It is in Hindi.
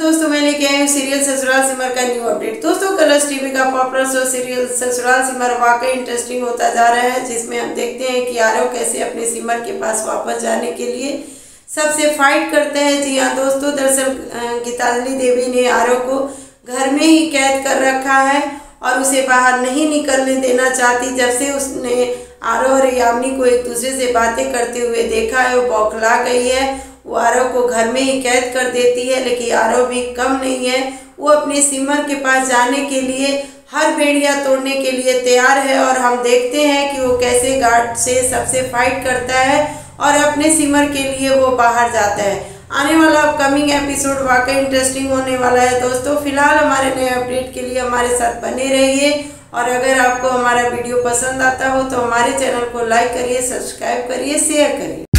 दोस्तों, मैं लेके आई हूँ सीरियल ससुराल सिमर का न्यू अपडेट। दोस्तों, कलर्स टीवी का popular show serial Sasural Simar वाकई इंटरेस्टिंग होता जा रहा है, जिसमें हम देखते हैं कि आरव कैसे अपने सिमर के पास वापस जाने के लिए सबसे फाइट करते हैं। जी हाँ दोस्तों, दरअसल गीतांजलि देवी ने आरव को घर में ही कैद कर रखा है और उसे बाहर नहीं निकलने देना चाहती। जब से उसने आरव और यामिनी को एक दूसरे से बातें करते हुए देखा है, वो बौखला गई है। वो आरव को घर में ही कैद कर देती है, लेकिन आरव भी कम नहीं है। वो अपने सिमर के पास जाने के लिए हर बेड़िया तोड़ने के लिए तैयार है और हम देखते हैं कि वो कैसे गार्ड से सबसे फाइट करता है और अपने सिमर के लिए वो बाहर जाता है। आने वाला अपकमिंग एपिसोड वाकई इंटरेस्टिंग होने वाला है। दोस्तों, फिलहाल हमारे नए अपडेट के लिए हमारे साथ बने रहिए और अगर आपको हमारा वीडियो पसंद आता हो तो हमारे चैनल को लाइक करिए, सब्सक्राइब करिए, शेयर करिए।